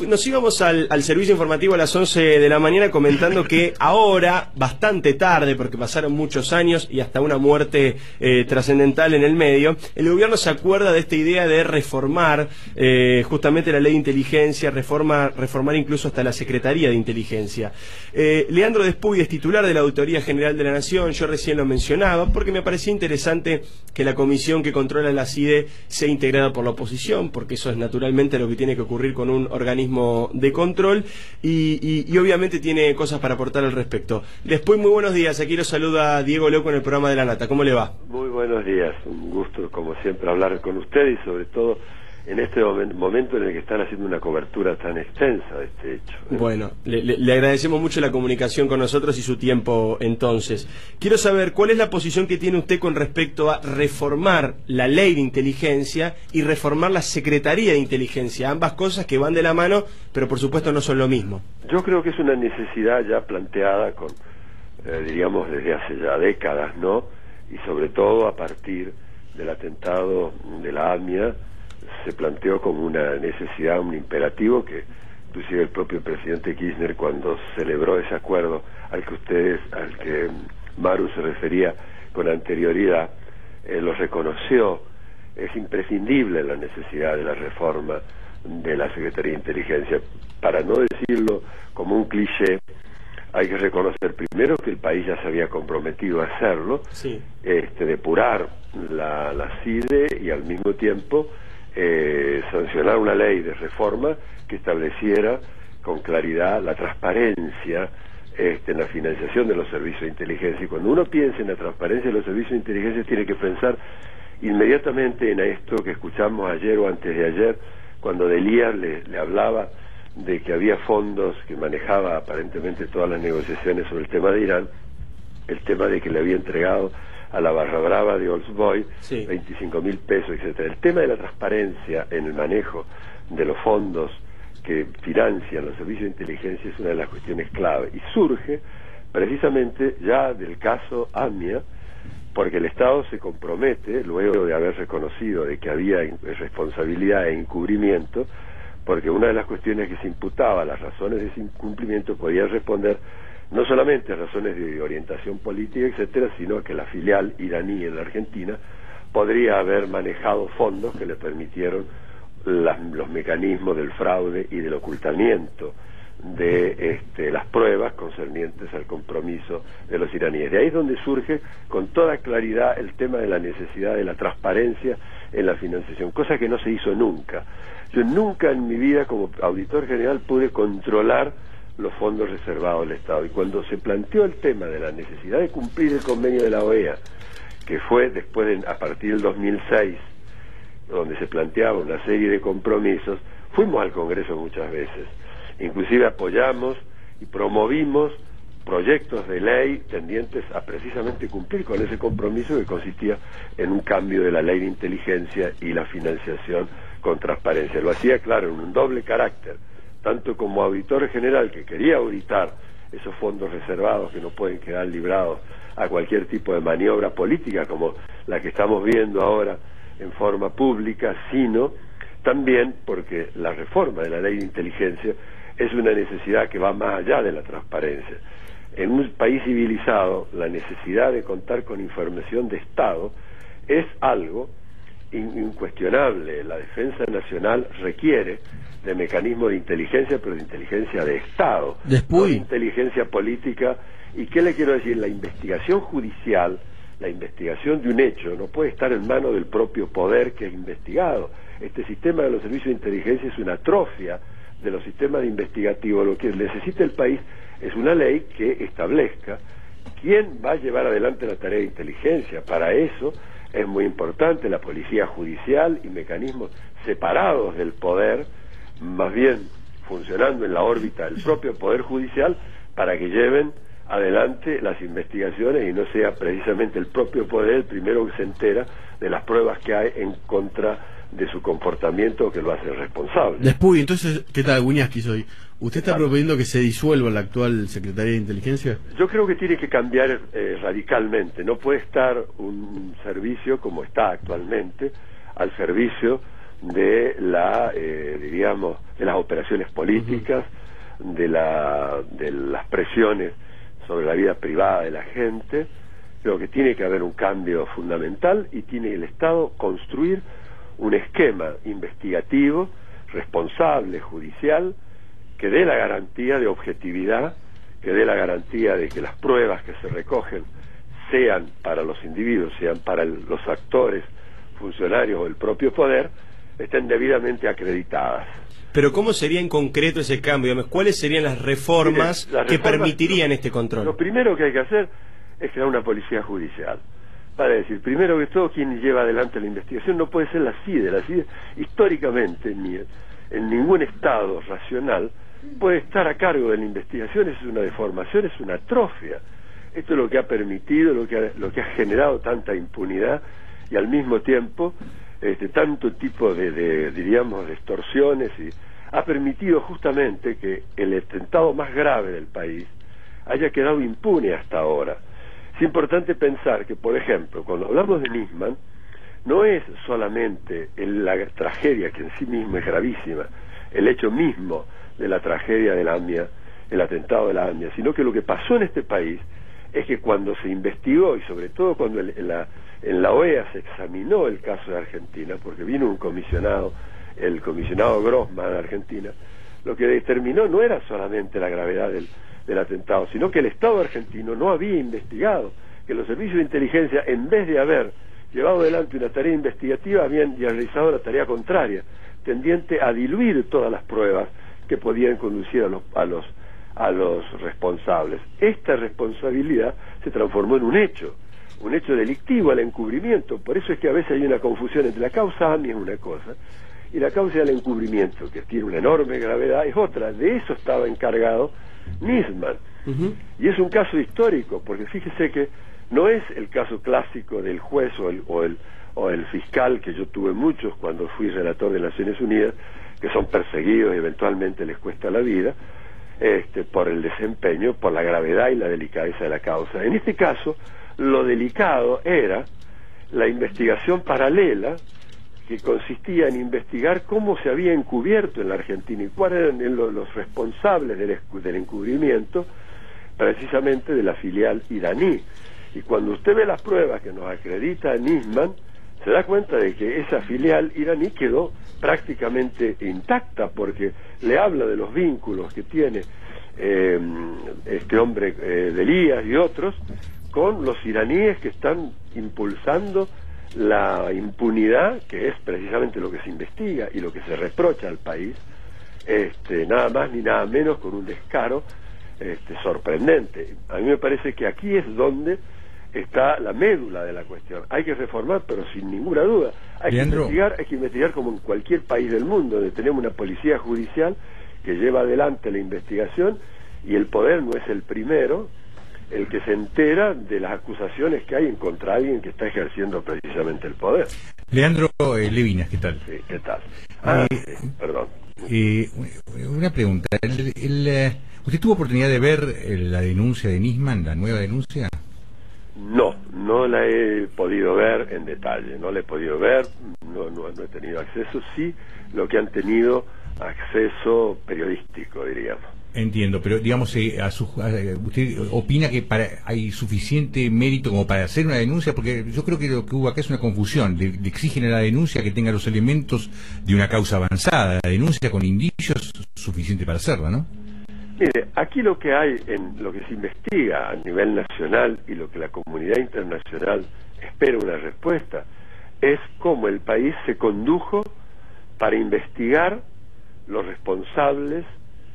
Nos íbamos al servicio informativo a las 11 de la mañana comentando que ahora, bastante tarde, porque pasaron muchos años y hasta una muerte trascendental en el medio, el gobierno se acuerda de esta idea de reformar justamente la ley de inteligencia, reformar incluso hasta la Secretaría de Inteligencia. Leandro Despuy es titular de la Auditoría General de la Nación, yo recién lo mencionaba, porque me parecía interesante que la comisión que controla la CIDE sea integrada por la oposición, porque eso es naturalmente lo que tiene que ocurrir con un organismo de control y obviamente tiene cosas para aportar al respecto. Después, muy buenos días, aquí lo saluda Diego Loco en el programa de La Nata, ¿cómo le va? Muy buenos días, un gusto como siempre hablar con usted y sobre todo en este momento en el que están haciendo una cobertura tan extensa de este hecho. Bueno, le agradecemos mucho la comunicación con nosotros y su tiempo entonces. Quiero saber cuál es la posición que tiene usted con respecto a reformar la ley de inteligencia y reformar la Secretaría de Inteligencia, ambas cosas que van de la mano, pero por supuesto no son lo mismo. Yo creo que es una necesidad ya planteada con, diríamos, desde hace ya décadas, ¿no? Y sobre todo a partir del atentado de la AMIA, se planteó como una necesidad, un imperativo que inclusive el propio presidente Kirchner, cuando celebró ese acuerdo al que Maru se refería con anterioridad, lo reconoció. Es imprescindible la necesidad de la reforma de la Secretaría de Inteligencia. Para no decirlo como un cliché, hay que reconocer primero que el país ya se había comprometido a hacerlo, sí. Depurar la CIDE y al mismo tiempo sancionar una ley de reforma que estableciera con claridad la transparencia en la financiación de los servicios de inteligencia. Y cuando uno piensa en la transparencia de los servicios de inteligencia, tiene que pensar inmediatamente en esto que escuchamos ayer o antes de ayer, cuando Delías le hablaba de que había fondos que manejaba aparentemente todas las negociaciones sobre el tema de Irán, el tema de que le había entregado a la barra brava de Oldsboy, sí, 25.000 pesos, etcétera. El tema de la transparencia en el manejo de los fondos que financian los servicios de inteligencia es una de las cuestiones clave y surge precisamente ya del caso AMIA, porque el Estado se compromete, luego de haber reconocido de que había responsabilidad e encubrimiento, porque una de las cuestiones que se imputaba, las razones de ese incumplimiento, podían responder no solamente a razones de orientación política, etcétera, sino que la filial iraní en la Argentina podría haber manejado fondos que le permitieron los mecanismos del fraude y del ocultamiento de las pruebas concernientes al compromiso de los iraníes. De ahí es donde surge con toda claridad el tema de la necesidad de la transparencia en la financiación, cosa que no se hizo nunca. Yo nunca en mi vida como auditor general pude controlar los fondos reservados del Estado, y cuando se planteó el tema de la necesidad de cumplir el convenio de la OEA, que fue después a partir del 2006, donde se planteaba una serie de compromisos, fuimos al Congreso muchas veces, inclusive apoyamos y promovimos proyectos de ley tendientes a precisamente cumplir con ese compromiso que consistía en un cambio de la ley de inteligencia y la financiación con transparencia. Lo hacía, claro, en un doble carácter, tanto como auditor general que quería auditar esos fondos reservados que no pueden quedar librados a cualquier tipo de maniobra política como la que estamos viendo ahora en forma pública, sino también porque la reforma de la ley de inteligencia es una necesidad que va más allá de la transparencia. En un país civilizado, la necesidad de contar con información de Estado es algo incuestionable. La defensa nacional requiere de mecanismos de inteligencia, pero de inteligencia de Estado, no de inteligencia política. ¿Y qué le quiero decir? La investigación judicial, la investigación de un hecho, no puede estar en manos del propio poder que es investigado. Este sistema de los servicios de inteligencia es una atrofia de los sistemas investigativos. Lo que necesita el país es una ley que establezca quién va a llevar adelante la tarea de inteligencia. Para eso es muy importante la policía judicial y mecanismos separados del poder, más bien funcionando en la órbita del propio poder judicial, para que lleven adelante las investigaciones y no sea precisamente el propio poder el primero que se entera de las pruebas que hay en contra de su comportamiento que lo hace responsable. Después, entonces, ¿qué tal? Guñasqui soy. ¿Usted está proponiendo que se disuelva la actual Secretaría de Inteligencia? Yo creo que tiene que cambiar radicalmente. No puede estar un servicio como está actualmente al servicio de diríamos, de las operaciones políticas, de las presiones sobre la vida privada de la gente. Creo que tiene que haber un cambio fundamental y tiene el Estado construir un esquema investigativo, responsable, judicial, que dé la garantía de objetividad, que dé la garantía de que las pruebas que se recogen sean para los individuos, sean para los actores, funcionarios o el propio poder, estén debidamente acreditadas. Pero ¿cómo sería en concreto ese cambio? ¿Cuáles serían las reformas que permitirían este control? Lo primero que hay que hacer es crear una policía judicial. Para decir, primero que todo, quien lleva adelante la investigación no puede ser la CIDE. La CIDE, históricamente, en ningún Estado racional, puede estar a cargo de la investigación. Es una deformación, es una atrofia. Esto es lo que ha permitido, lo que ha generado tanta impunidad y al mismo tiempo tanto tipo diríamos, de extorsiones, y ha permitido justamente que el atentado más grave del país haya quedado impune hasta ahora. Es importante pensar que, por ejemplo, cuando hablamos de Nisman, no es solamente la tragedia, que en sí misma es gravísima, el hecho mismo de la tragedia de la AMIA, el atentado de la AMIA, sino que lo que pasó en este país es que cuando se investigó, y sobre todo cuando en la OEA se examinó el caso de Argentina, porque vino un comisionado, el comisionado Grossman de Argentina, lo que determinó no era solamente la gravedad del atentado, sino que el Estado argentino no había investigado, que los servicios de inteligencia, en vez de haber llevado adelante una tarea investigativa, habían realizado la tarea contraria, tendiente a diluir todas las pruebas que podían conducir a los responsables. Esta responsabilidad se transformó en un hecho delictivo, al encubrimiento. Por eso es que a veces hay una confusión entre la causa AMI es una cosa y la causa del encubrimiento, que tiene una enorme gravedad, es otra. De eso estaba encargado Nisman. Y es un caso histórico, porque fíjese que no es el caso clásico del juez o el fiscal, que yo tuve muchos cuando fui relator de Naciones Unidas, que son perseguidos y eventualmente les cuesta la vida, por el desempeño, por la gravedad y la delicadeza de la causa. En este caso, lo delicado era la investigación paralela, que consistía en investigar cómo se había encubierto en la Argentina y cuáles eran los responsables del encubrimiento, precisamente de la filial iraní. Y cuando usted ve las pruebas que nos acredita Nisman, se da cuenta de que esa filial iraní quedó prácticamente intacta, porque le habla de los vínculos que tiene este hombre de Elías y otros con los iraníes que están impulsando la impunidad, que es precisamente lo que se investiga y lo que se reprocha al país, nada más ni nada menos, con un descaro sorprendente. A mí me parece que aquí es donde está la médula de la cuestión. Hay que reformar, pero sin ninguna duda. Hay que investigar como en cualquier país del mundo, donde tenemos una policía judicial que lleva adelante la investigación, y el poder no es el primero el que se entera de las acusaciones que hay en contra de alguien que está ejerciendo precisamente el poder. Leandro Levinas, ¿qué tal? Sí, ¿qué tal? Perdón. Una pregunta. ¿Usted tuvo oportunidad de ver la denuncia de Nisman, la nueva denuncia? No la he podido ver en detalle, no la he podido ver, no he tenido acceso, sí lo que han tenido acceso periodístico, diríamos. Entiendo, pero digamos, ¿usted opina que hay suficiente mérito como para hacer una denuncia? Porque yo creo que lo que hubo acá es una confusión. Le exigen a la denuncia que tenga los elementos de una causa avanzada, la denuncia con indicios suficiente para hacerla, ¿no? Mire, aquí lo que hay, en lo que se investiga a nivel nacional y lo que la comunidad internacional espera una respuesta, es cómo el país se condujo para investigar los responsables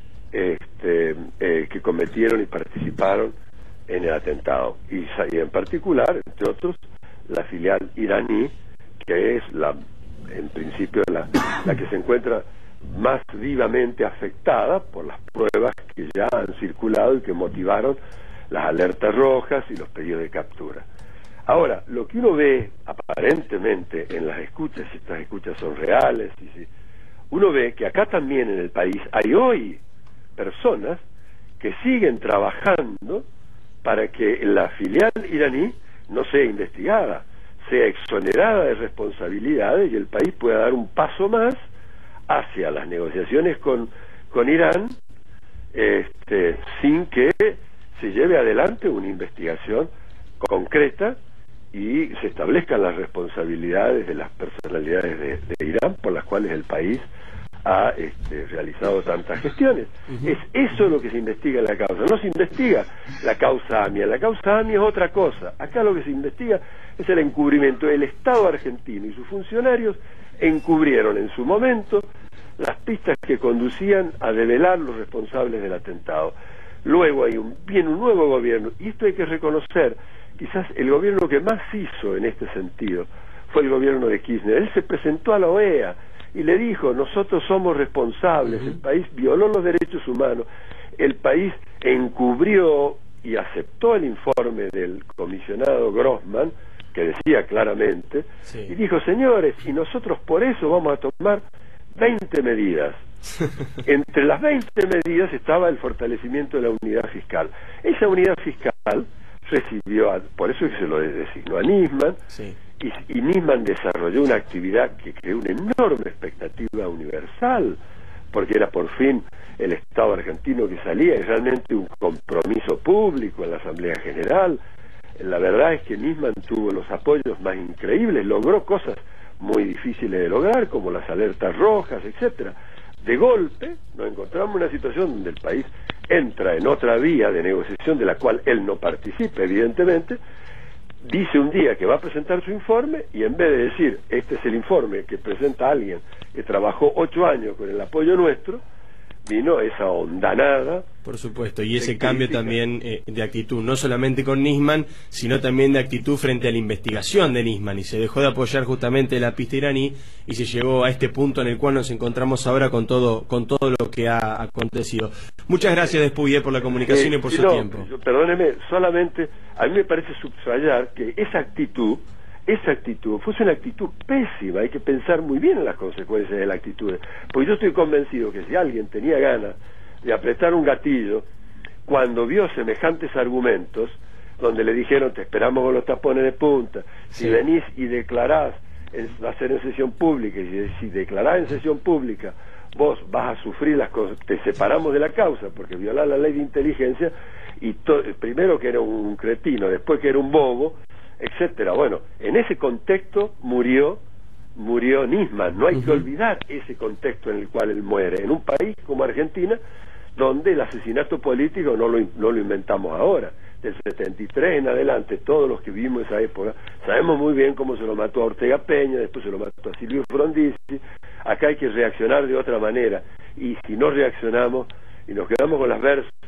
que cometieron y participaron en el atentado, y en particular, entre otros, la filial iraní, que es en principio la que se encuentra más vivamente afectada por las pruebas que ya han circulado y que motivaron las alertas rojas y los pedidos de captura. Ahora, lo que uno ve aparentemente en las escuchas, si estas escuchas son reales, uno ve que acá también en el país hay hoy personas que siguen trabajando para que la filial iraní no sea investigada, sea exonerada de responsabilidades y el país pueda dar un paso más hacia las negociaciones con Irán, sin que se lleve adelante una investigación concreta y se establezcan las responsabilidades de las personalidades de Irán por las cuales el país ha realizado tantas gestiones. Es eso lo que se investiga en la causa. No se investiga la causa AMIA. La causa AMIA es otra cosa. Acá lo que se investiga es el encubrimiento. El Estado argentino y sus funcionarios encubrieron en su momento las pistas que conducían a develar los responsables del atentado. Luego viene un nuevo gobierno, y esto hay que reconocer, quizás el gobierno que más hizo en este sentido fue el gobierno de Kirchner. Él se presentó a la OEA y le dijo: nosotros somos responsables, el país violó los derechos humanos, el país encubrió y aceptó el informe del comisionado Grossman, que decía claramente, y dijo: señores, y nosotros por eso vamos a tomar 20 medidas. Entre las 20 medidas estaba el fortalecimiento de la unidad fiscal. Esa unidad fiscal recibió, por eso es que se lo designó a Nisman, y Nisman desarrolló una actividad que creó una enorme expectativa universal, porque era por fin el Estado argentino que salía, y realmente un compromiso público en la Asamblea General. La verdad es que Nisman tuvo los apoyos más increíbles, logró cosas muy difíciles de lograr, como las alertas rojas, etcétera. De golpe nos encontramos en una situación donde el país entra en otra vía de negociación de la cual él no participa, evidentemente. Dice un día que va a presentar su informe, y en vez de decir: este es el informe que presenta alguien que trabajó 8 años con el apoyo nuestro, vino esa hondanada. Por supuesto, y ese cambio también de actitud, no solamente con Nisman, sino también de actitud frente a la investigación de Nisman, y se dejó de apoyar justamente la pista iraní, y se llegó a este punto en el cual nos encontramos ahora con todo lo que ha acontecido. Muchas gracias, Despouillet, por la comunicación y por su tiempo. Perdóneme, solamente a mí me parece subrayar que esa actitud fuese una actitud pésima. Hay que pensar muy bien en las consecuencias de la actitud, porque yo estoy convencido que si alguien tenía ganas de apretar un gatillo cuando vio semejantes argumentos, donde le dijeron: te esperamos con los tapones de punta, si venís y declarás, va a ser en sesión pública, y si declarás en sesión pública vos vas a sufrir las cosas, te separamos de la causa porque violás la ley de inteligencia, y primero que era un cretino, después que era un bobo, etcétera. Bueno, en ese contexto murió Nisman. No hay que olvidar ese contexto en el cual él muere, en un país como Argentina, donde el asesinato político no lo inventamos ahora. Del 73 en adelante, todos los que vivimos esa época sabemos muy bien cómo se lo mató a Ortega Peña, después se lo mató a Silvio Frondizi. Acá hay que reaccionar de otra manera, y si no reaccionamos y nos quedamos con las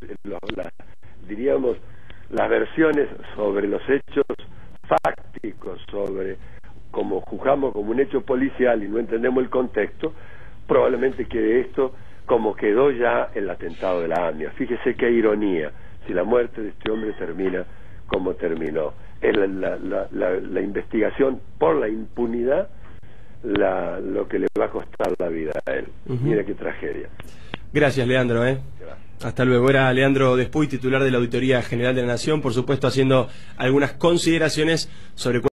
versiones sobre los hechos fácticos, sobre cómo juzgamos como un hecho policial y no entendemos el contexto, probablemente quede esto como quedó ya el atentado de la AMIA. Fíjese qué ironía, si la muerte de este hombre termina como terminó. Es la investigación por la impunidad lo que le va a costar la vida a él. Mira qué tragedia. Gracias, Leandro. Hasta luego. Era Leandro Despouillet, titular de la Auditoría General de la Nación, por supuesto haciendo algunas consideraciones sobre